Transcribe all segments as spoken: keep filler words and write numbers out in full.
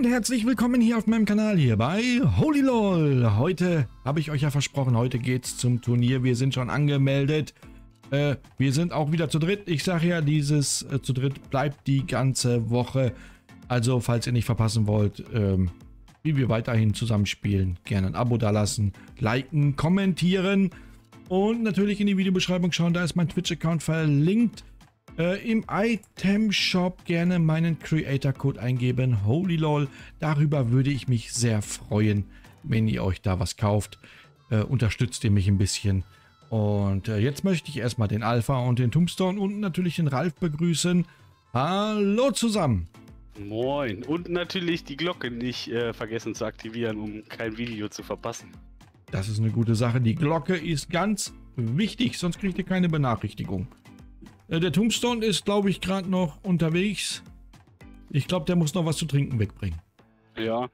und herzlich willkommen hier auf meinem Kanal hier bei HolyLol. Heute habe ich euch ja versprochen, heute geht's zum Turnier. Wir sind schon angemeldet. Äh, wir sind auch wieder zu dritt. Ich sage ja, dieses äh, zu dritt bleibt die ganze Woche. Also, falls ihr nicht verpassen wollt, ähm, wie wir weiterhin zusammenspielen, gerne ein Abo dalassen, liken, kommentieren und natürlich in die Videobeschreibung schauen. Da ist mein Twitch-Account verlinkt. Äh, Im Item-Shop gerne meinen Creator-Code eingeben, HolyLol. Darüber würde ich mich sehr freuen, wenn ihr euch da was kauft. Äh, unterstützt ihr mich ein bisschen. Und äh, jetzt möchte ich erstmal den Alpha und den Tombstone und natürlich den Ralf begrüßen. Hallo zusammen. Moin. Und natürlich die Glocke nicht äh, vergessen zu aktivieren, um kein Video zu verpassen. Das ist eine gute Sache. Die Glocke ist ganz wichtig, sonst kriegt ihr keine Benachrichtigung. Der Tombstone ist, glaube ich, gerade noch unterwegs. Ich glaube, der muss noch was zu trinken wegbringen. Ja.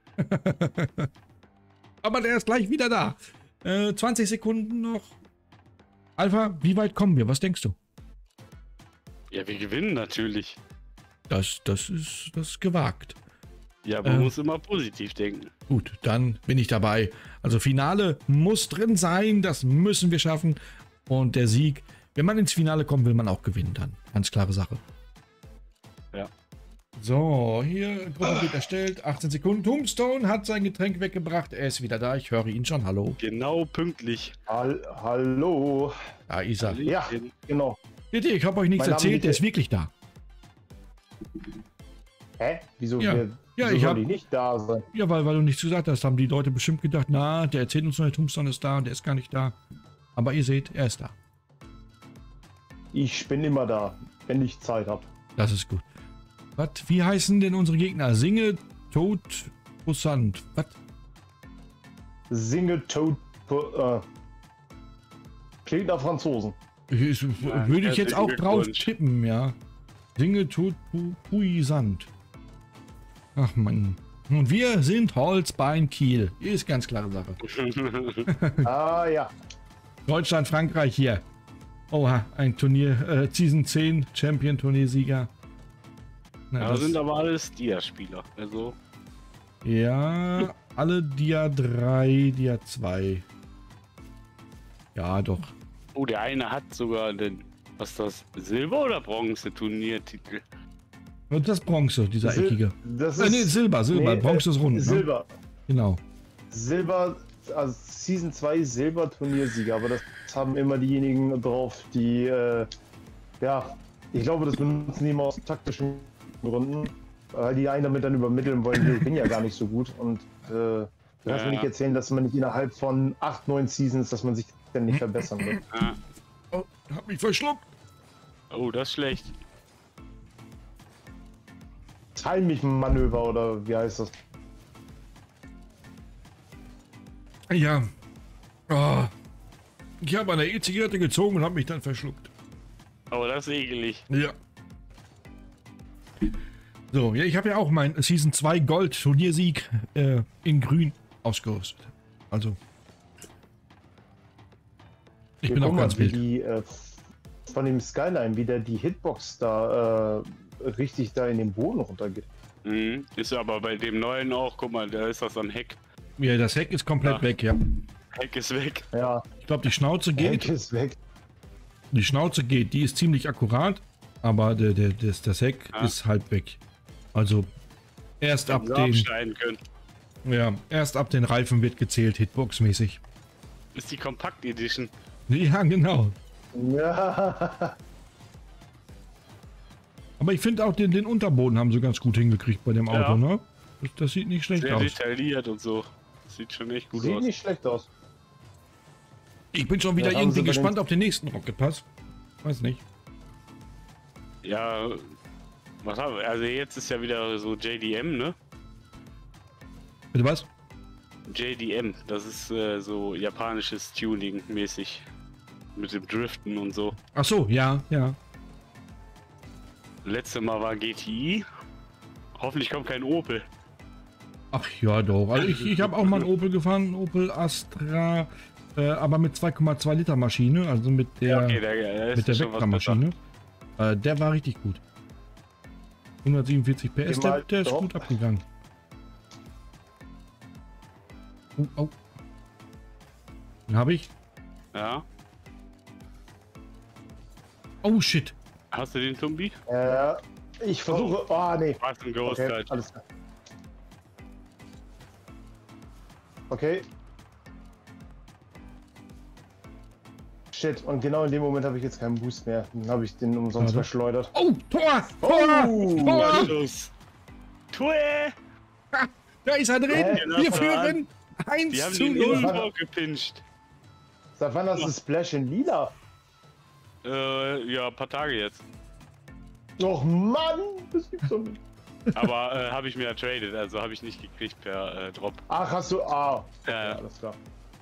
Aber der ist gleich wieder da. Äh, zwanzig Sekunden noch. Alpha, wie weit kommen wir? Was denkst du? Ja, wir gewinnen natürlich. Das, das, ist, das ist gewagt. Ja, man äh, muss immer positiv denken. Gut, dann bin ich dabei. Also Finale muss drin sein. Das müssen wir schaffen. Und der Sieg... Wenn man ins Finale kommt, will man auch gewinnen dann. Ganz klare Sache. Ja. So, hier, Gruppe wird erstellt. achtzehn Sekunden. Tombstone hat sein Getränk weggebracht. Er ist wieder da. Ich höre ihn schon. Hallo. Genau pünktlich. Hall Hallo. Da ist er. Ja, genau. Bitte, ich habe euch nichts Mein Name erzählt. Der ist- ist wirklich da. Hä? Wieso, Ja. wer, Ja, wieso ich soll hab- die nicht da sein? Ja, weil, weil du nichts gesagt hast, haben die Leute bestimmt gedacht, na, der erzählt uns noch, der Tombstone ist da und der ist gar nicht da. Aber ihr seht, er ist da. Ich bin immer da, wenn ich Zeit habe. Das ist gut. Was? Wie heißen denn unsere Gegner? Singe, Tod, Pussant. Was? Singe Toad. Äh, klingt nach Franzosen. Ich, Ja, würde ich jetzt auch herzlichen drauf Glückwunsch. tippen, ja. Singe, Tod, Pu- Puisant. Ach man. Und wir sind Holzbein Kiel. Ist ganz klare Sache. Ah ja. Deutschland, Frankreich hier. Oha, ein Turnier, äh, Season zehn, Champion-Turniersieger. Na, Da das- sind aber alles Dia-Spieler. Also, Ja, alle Dia drei, Dia zwei. Ja, doch. oh, der eine hat sogar den, was ist das, Silber- oder Bronze-Turniertitel? Und das Bronze, dieser Sil- eckige. Das Äh, nee, ist Silber, Silber. nee, Bronze ist rund. Ne? Silber. Genau. Silber, also Season zwei Silber-Turniersieger, aber das haben immer diejenigen drauf, die, äh, ja, ich glaube, das benutzen die immer aus taktischen Gründen, weil die einen damit dann übermitteln wollen, wir bin ja gar nicht so gut und äh, du kannst Ja. mir nicht erzählen, dass man nicht innerhalb von acht, neun Seasons, dass man sich dann nicht verbessern wird. Ah. Oh, hab mich verschluckt. Oh, das ist schlecht. Timing-Manöver oder wie heißt das? Ja. Oh. Ich habe eine E-Zigarette gezogen und habe mich dann verschluckt. Aber das ist ekelig. Ja. So, ja, ich habe ja auch mein Season zwei Gold Turniersieg äh, in grün ausgerüstet. Also. Ich Wir bin auch gucken ganz mal, wie wild. die, äh, von dem Skyline, wie der die Hitbox da äh, richtig da in den Boden runtergeht. Mhm. Ist aber bei dem neuen auch, guck mal, da ist das am Heck. Ja, das Heck ist komplett Ja. weg, ja. Heck ist weg. Ja, Ich glaube, die Schnauze geht. Heck ist weg. Die Schnauze geht, die ist ziemlich akkurat, aber der, der, das, das Heck Ah. ist halb weg. Also erst ab Hätten sie den, abschneiden können. ja, erst ab den Reifen wird gezählt, Hitbox-mäßig. Ist die Compact Edition. Ja, genau. Ja, Aber ich finde auch den, den Unterboden haben sie ganz gut hingekriegt bei dem Ja. Auto, ne? Das, das sieht nicht schlecht Sehr aus. detailliert und so. Sieht schon echt gut sieht aus. nicht schlecht aus. Ich bin schon wieder Ja, haben irgendwie sie bei den- gespannt auf den nächsten Rocket Pass. Weiß nicht. Ja, was haben wir? Also jetzt ist ja wieder so J D M, ne? Bitte was? J D M, das ist äh, so japanisches Tuning mäßig. Mit dem Driften und so. Ach so, ja, ja. Letztes Mal war G T I. Hoffentlich kommt kein Opel. Ach ja, doch. Also ich, ich habe auch mal einen Opel gefahren, einen Opel Astra, äh, aber mit zwei Komma zwei Liter Maschine, also mit der, Ja, okay, der, der ist mit der schon was Vectra-Maschine. Äh, der war richtig gut. hundertsiebenundvierzig P S, Geh der, mal der ist drauf. gut abgegangen. Oh, oh. Den habe ich. Ja. Oh, shit. Hast du den Tumbi? Äh, ich versuche. Oh, nee. Was ein Ghost Okay, halt. alles klar. Okay. Shit, und genau in dem Moment habe ich jetzt keinen Boost mehr. Dann habe ich den umsonst Schade. verschleudert. Oh, Tor! Tor! Oh, Tor! Los. Tue! Da ist er drin! Hä? Wir führen Die eins haben zu den null. ins Tor gepinscht. Seit wann hast du Splash in lila? Äh, ja, ein paar Tage jetzt. Doch Mann, das gibt's doch nicht. Aber äh, habe ich mir ertradet, also habe ich nicht gekriegt per äh, Drop. Ach, hast du. Ah, Äh, ja, alles klar.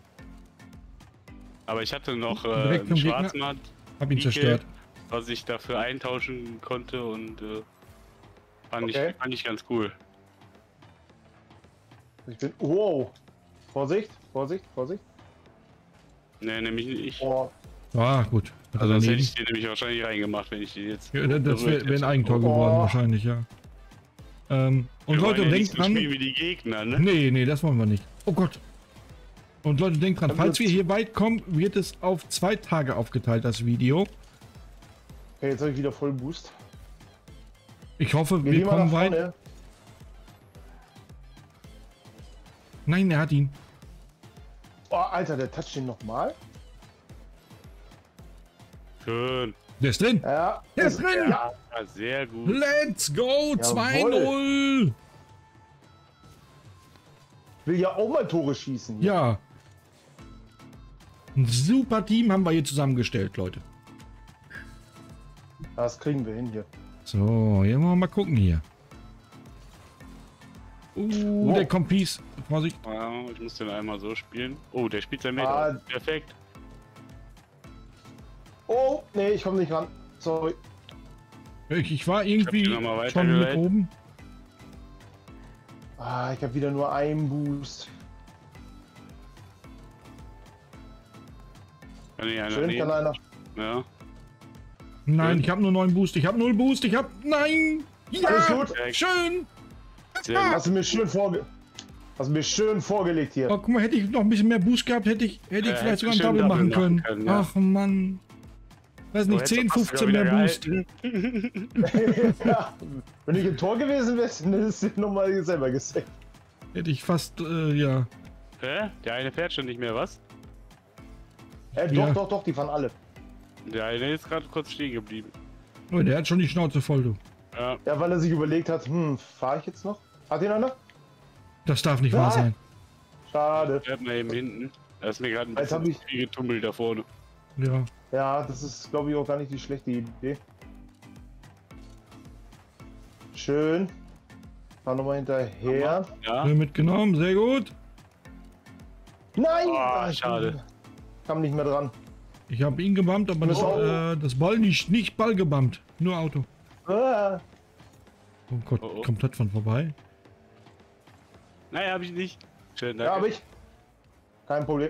aber ich hatte noch äh, Direkt einen zum Gegner. Schwarzmatt, Hab ihn Ike, zerstört. was ich dafür eintauschen konnte und äh, fand, Okay. ich, fand ich ganz cool. Ich bin. Wow. Vorsicht, Vorsicht, Vorsicht. Ne, nämlich nicht. Oh, Ah, gut. Hat er Also sonst hätte daneben. ich den nämlich wahrscheinlich reingemacht, wenn ich den jetzt. Ja, das wäre wär ein Eigentor Oh. geworden, wahrscheinlich, ja. Ähm, und Wir Leute, wollen ja denkt nicht so dran. spielen wie die Gegner, ne? Nee, nee, das wollen wir nicht. Oh Gott. Und Leute, denkt dran, Dann falls wir wird's- hier weit kommen, wird es auf zwei Tage aufgeteilt, das Video. okay, jetzt habe ich wieder voll Boost. Ich hoffe, Wir wir gehen mal kommen nach weit. vorne. Nein, er hat ihn. Oh, Alter, der toucht ihn nochmal. Schön. Der ist drin. Ja. Der ist das- drin. Ja. Ja, sehr gut. Let's go. zwei null. Will ja auch mal Tore schießen. hier. Ja. Ein super Team haben wir hier zusammengestellt, Leute. Das kriegen wir hin hier. So, hier wollen wir mal gucken hier. Uh, Wow. der Kompis. Vorsicht. Ja, ich muss den einmal so spielen. Oh, der spielt sein Mate. Ah. aus. Perfekt. Oh, nee, ich komme nicht ran. Sorry. Ich, ich war irgendwie Ich hab die noch mal schon mit weitergeleitet. oben. Ah, ich habe wieder nur einen Boost. Kann ich einer Schön, kann nehmen? einer. Ja. Nein, Schön. ich habe nur neun Boost. Ich habe null Boost. Ich habe... Nein. Ja, Alles gut. schön. Sehr gut. Hast du mir schön vorge... Hast du mir schön vorgelegt hier. Oh, guck mal, hätte ich noch ein bisschen mehr Boost gehabt, hätte ich, hätte ich Äh, vielleicht sogar ein hättest du Double schön machen Double können. machen können, ja. Ach Mann. Weiß Du nicht, hättest zehn, fast fünfzehn wieder mehr Boost. gehalten. Ja. Wenn ich im Tor gewesen wäre, dann hättest du nochmal selber gesaved. Hätte ich fast, äh, ja. Hä? Der eine fährt schon nicht mehr, was? Äh, Ja. doch, doch, doch, die fahren alle. Der eine ist gerade kurz stehen geblieben. Oh, der hat schon die Schnauze voll, du. Ja. Ja, weil er sich überlegt hat, hm, fahre ich jetzt noch? Hat ihn einer? Das darf nicht Ja. wahr sein. Schade. Bleib mal eben hinten. Da ist mir gerade ein Jetzt hab bisschen ich- viel getummelt da vorne. Ja. Ja, das ist, glaube ich, auch gar nicht die schlechte Idee. Schön. Fahr nochmal hinterher. Ja. Schnell mitgenommen, sehr gut. Nein! Oh, Ah, ich schade. Kam nicht mehr dran. Ich habe ihn gebammt, aber das, Oh. äh, das Ball nicht, nicht Ball gebammt. Nur Auto. Ah, Oh Gott, Oh, oh. komplett von vorbei. Nein, hab ich nicht. Schön, danke. ja, hab ich. Kein Problem.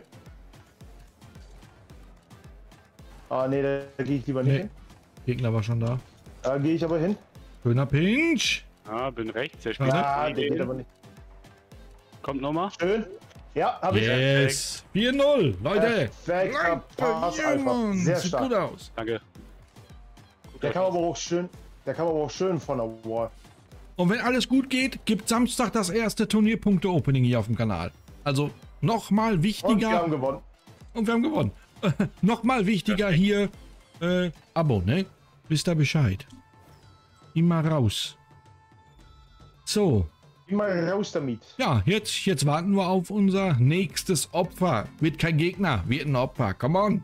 Ah, nee, da, da gehe ich lieber nicht Nee. hin. Gegner war schon da. Da gehe ich aber hin. Schöner Pinch. Ja, bin rechts. Der spielt. Ja, der geht aber nicht. Kommt nochmal. Schön. Ja, hab ich. Yes. vier null, Leute. Perfekter Pass, Ja, einfach. Mann, Sehr sieht stark. gut aus. Danke. Der kam aber auch schön, der kam aber auch schön von der Wall. Und wenn alles gut geht, gibt Samstag das erste Turnierpunkte-Opening hier auf dem Kanal. Also nochmal Und wir wichtiger. haben gewonnen. Und wir haben gewonnen. Nochmal wichtiger hier, äh, Abo, ne? Wisst ihr Bescheid. Immer raus. So, Immer raus damit. ja, jetzt, jetzt warten wir auf unser nächstes Opfer. Wird kein Gegner, wird ein Opfer. Come on.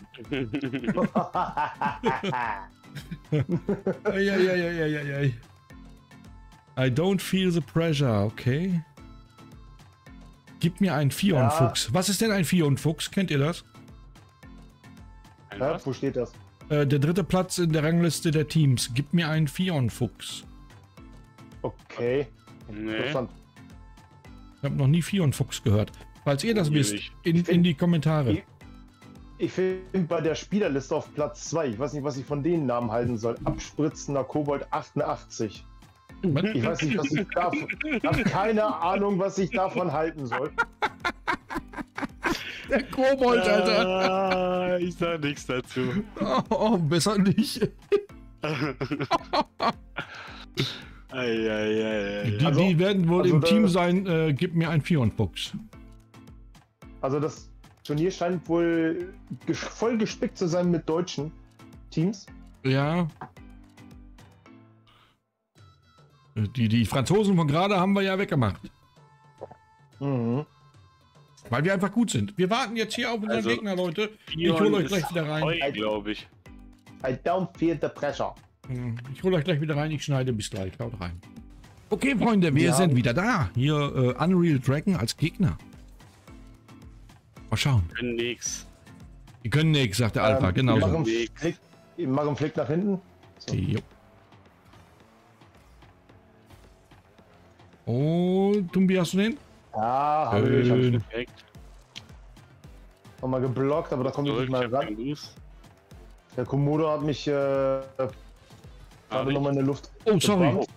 Eieieiei. I don't feel the pressure, okay? Gib mir einen Fion-Fuchs. Was ist denn ein Fion-Fuchs? Kennt ihr das? Ein Ja, was? wo steht das? Äh, der dritte Platz in der Rangliste der Teams. Gib mir einen Fion-Fuchs. Okay. Nee. Interessant. Ich habe noch nie Fion-Fuchs gehört. Falls ihr das Schwierig. wisst, in, in die Kommentare. Ich- Ich finde bei der Spielerliste auf Platz zwei. Ich weiß nicht, was ich von den Namen halten soll. Abspritzender Kobold achtundachtzig. Ich weiß nicht, was ich davon. Ich habe keine Ahnung, was ich davon halten soll. Der Kobold, Alter. Ah, ich sag nichts dazu. Oh, oh, besser nicht. Eieiei. Die, Also- die werden wohl also im da- Team sein, äh, gib mir ein Fion-Fuchs. Also das Turnier scheint wohl ges voll gespickt zu sein mit deutschen Teams. Ja. Die, die Franzosen von gerade haben wir ja weggemacht. Mhm. Weil wir einfach gut sind. Wir warten jetzt hier auf unseren Also, Gegner, Leute. Ich Fion hole euch ist gleich wieder rein. Heu, glaube ich. I don't feel the pressure. Hm, Ich hole euch gleich wieder rein. Ich schneide bis gleich. Haut rein. Okay, Freunde, wir Ja. sind wieder da. Hier äh, Unreal Dragon als Gegner. Mal schauen. Können nix. Die können nix, sagt der Alpha. Ähm, Genau wir so. machen Nix. Flick, wir machen Flick nach hinten. So. Jo. Oh, Tumbi, hast du den? Ja, habe ich. Hab ich Schön. Perfekt. nochmal geblockt, aber da kommt ich Zurück, nicht ich mal hab ran. keinen Boost. Der Komodo hat mich äh, Hab gerade ich. nochmal in der Luft. Oh, sorry. gebrannt.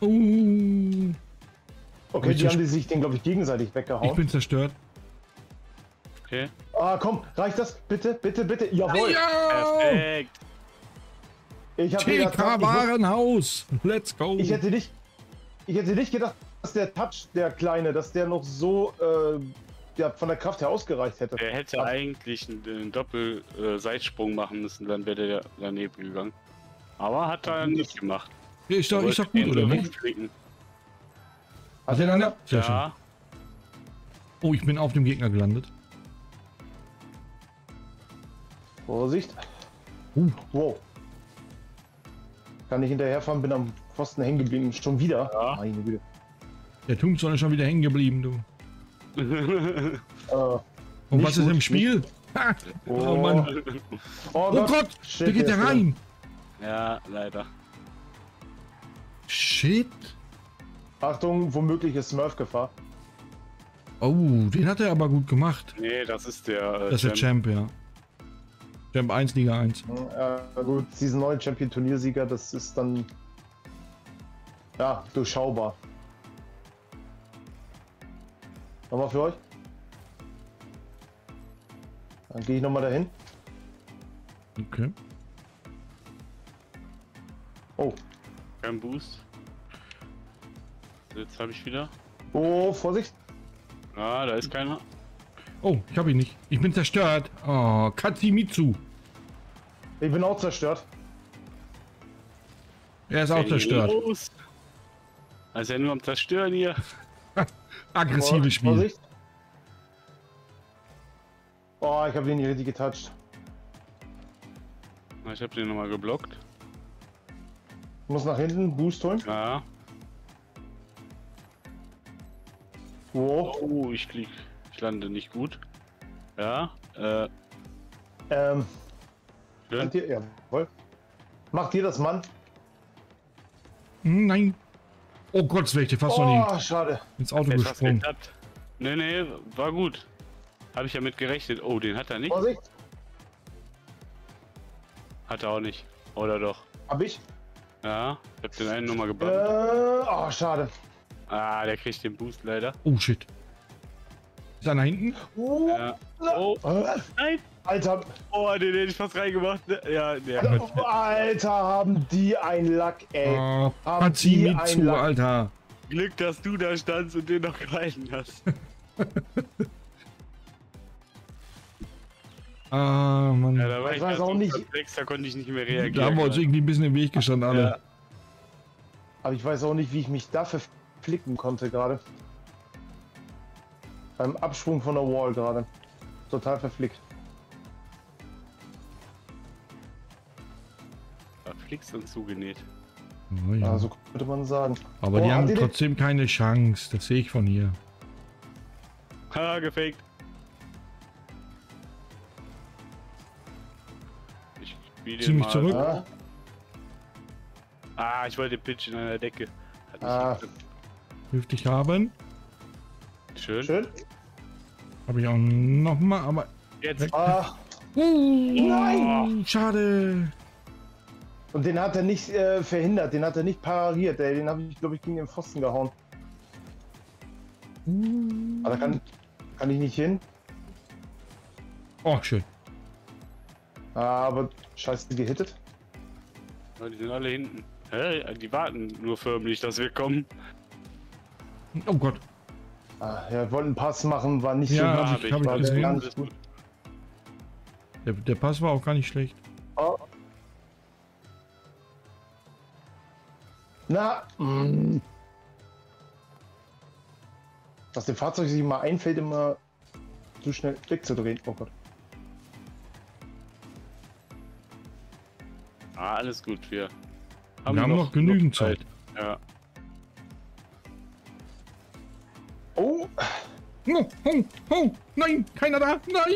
Oh, Okay, ich die zerst- haben die sich den, glaube ich, gegenseitig ich weggehauen. bin zerstört. Okay. Ah, komm, reicht das? Bitte, bitte, bitte. Jawohl. Ja! Perfekt. Ich, hab mir das- T K ich, wus- Warenhaus. Let's go. ich hätte nicht, ich hätte nicht gedacht, dass der Touch, der kleine, dass der noch so äh, ja, von der Kraft her ausgereicht hätte. Er hätte Ja. eigentlich einen, einen Doppel-Seitsprung machen müssen, dann wäre der daneben gegangen. Aber hat er nicht gemacht. Ja, ist doch, Er ist doch wollte gut, den oder so nicht? wegklicken. Hat er einer? Sehr schön. Ja, Oh, ich bin auf dem Gegner gelandet. Vorsicht. Uh. Wow. Kann ich hinterherfahren, bin am Pfosten hängen geblieben. Schon wieder? Ja. Meine Güte. Der Tombstone ist schon wieder hängen geblieben, du. Äh, Und Nicht was ist gut, im Spiel? Ha! Oh, Mann. Oh, Oh Gott, Shit, da geht der ist rein. ja, leider. Shit. Achtung, womögliche Smurf-Gefahr. Oh, den hat er aber gut gemacht. Nee, das ist der. Äh, Das ist der Champ. Champ, ja. Champ eins, Liga eins. Äh, gut, Season neun Champion Turniersieger, das ist dann ja durchschaubar. Nochmal für euch. Dann gehe ich nochmal dahin. Okay. Oh, Kein Boost. Jetzt habe ich wieder. oh, Vorsicht. Ah, da ist keiner. Oh, ich habe ihn nicht. Ich bin zerstört. Oh, Katsumitsu. Ich bin auch zerstört. Er ist auch zerstört. Los. Also ja nur am Zerstören hier. Aggressives Spiel. Vorsicht. Oh, ich habe den nicht richtig getoucht. Na, Ich habe den nochmal geblockt. Ich muss nach hinten, Boost holen. Ja. Wow. Oh, ich flieg. Ich lande nicht gut. Ja. Äh, Ähm, schön. könnt ihr, jawohl. Macht ihr das, Mann? Hm, nein. Oh Gott, das wäre ich dir fast noch Oh, nie schade. ins Auto Etwas gesprungen. geklappt. Nee, nee, war gut. Habe ich ja mit gerechnet. Oh, den hat er nicht. Vorsicht. Hat er auch nicht. Oder doch? Hab ich. Ja. Ich hab den einen nochmal Äh, gebannt. oh, schade. Ah, der kriegt den Boost leider. Oh shit. Ist einer hinten? Oh, Ja. Oh, äh, nein. Alter, Oh, den hätte ich fast reingemacht. Ja, der. Alter, haben die ein Lack, ey. Oh, Haben die ein Katsumitsu, Lack. Alter. Glück, dass du da standst und den noch gehalten hast. Ah, Mann. Ja, da war Ich ich weiß ganz auch nicht- perplex, da konnte ich nicht mehr reagieren. Da haben wir uns irgendwie ein bisschen im Weg gestanden, alle. Ja. Aber ich weiß auch nicht, wie ich mich dafür flicken konnte gerade. Beim Absprung von der Wall gerade. Total verflickt. Da flickst und zugenäht. Oh, ja. Ja, so könnte man sagen. Aber Oh, die habt haben ihr den- trotzdem keine Chance. Das sehe ich von hier. Ha, gefaked. Ich spiele Zieh mich mal. zurück. Ah, Ah, ich wollte pitchen an der Decke. Hat nicht Ah. geklappt. Dürfte ich haben. Schön. schön. Habe ich auch nochmal, aber. Jetzt. Ah, Uh, Nein! Schade. und den hat er nicht äh, verhindert, den hat er nicht pariert, ey. Den habe ich, glaube ich, gegen den Pfosten gehauen. Uh. Aber da kann, kann ich nicht hin. Oh, schön. Aber scheiße gehittet. Ja, die sind alle hinten. Hä? Die warten nur förmlich, dass wir kommen. Oh Gott. Ah, ja, wollten einen Pass machen, war nicht Ja, so hab gut. ich, hab ich war gesehen. gar nicht gut. Der, der Pass war auch gar nicht schlecht. Oh. Na, mm. Dass dem Fahrzeug sich mal einfällt, immer zu schnell wegzudrehen. Oh Gott. Ah, alles gut, wir Wir haben noch genügend Zeit. Ja. Oh, Oh, oh, oh, nein, keiner da, nein.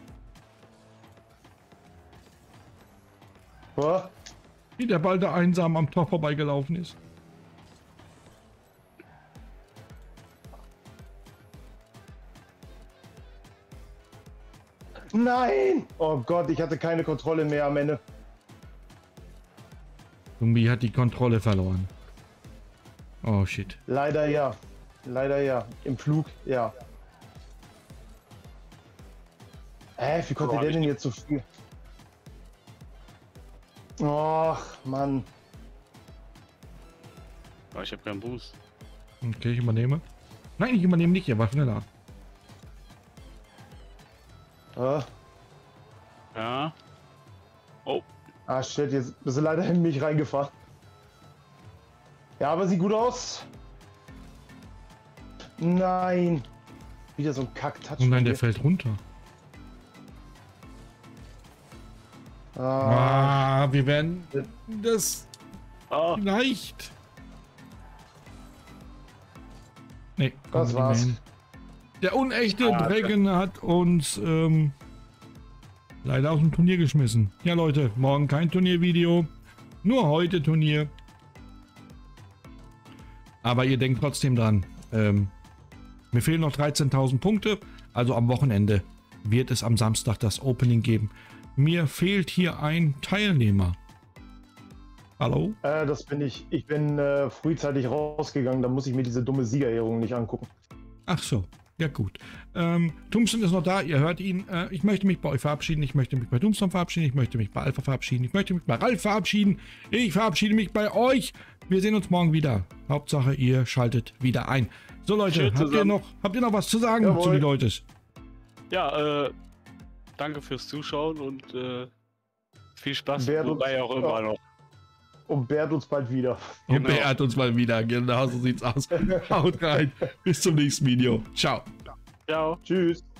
oh. Wie der Ball da einsam am Tor vorbeigelaufen ist. Nein! Oh Gott, ich hatte keine Kontrolle mehr am Ende. Irgendwie hat die Kontrolle verloren. Oh shit. Leider ja. Leider ja. Im Flug, ja. Hä, wie konnte Oh, der hab denn ich- jetzt so viel? Ach, Mann. Aber ich habe keinen Boost. Okay, ich übernehme. Nein, ich übernehme nicht, er war schneller. Ah, Ja. Oh, ah shit, jetzt bist du leider in mich reingefahren. Ja, aber sieht gut aus. Nein. Wieder so ein Kack-Touch. Oh nein, der fällt runter. Ah, Ah, wir werden das ah, vielleicht. Nee, das kommen wir nicht mehr war's. hin. Der unechte Ah, Dragon hat uns ähm, leider aus dem Turnier geschmissen. Ja Leute, morgen kein Turniervideo. Nur heute Turnier. Aber ihr denkt trotzdem dran. Ähm, mir fehlen noch dreizehntausend Punkte. Also am Wochenende wird es am Samstag das Opening geben. Mir fehlt hier ein Teilnehmer. Hallo? Äh, das bin ich. Ich bin äh, frühzeitig rausgegangen, da muss ich mir diese dumme Siegerehrung nicht angucken. Ach so, ja gut. Ähm, Tombstone ist noch da, ihr hört ihn. Äh, ich möchte mich bei euch verabschieden, ich möchte mich bei Tombstone verabschieden, ich möchte mich bei Alpha verabschieden, ich möchte mich bei Ralf verabschieden, ich verabschiede mich bei euch. Wir sehen uns morgen wieder. Hauptsache, ihr schaltet wieder ein. So Leute, Schön habt ihr, zusammen. noch, habt ihr noch was zu sagen Jawohl. zu den Leuten? ja, äh, danke fürs Zuschauen und äh, viel Spaß, Wer wobei uns- auch immer ja. noch. Und bärt uns bald wieder. Ihr Genau. beehrt uns mal wieder, genau so sieht's aus. Haut rein, bis zum nächsten Video. Ciao. Ciao. Tschüss.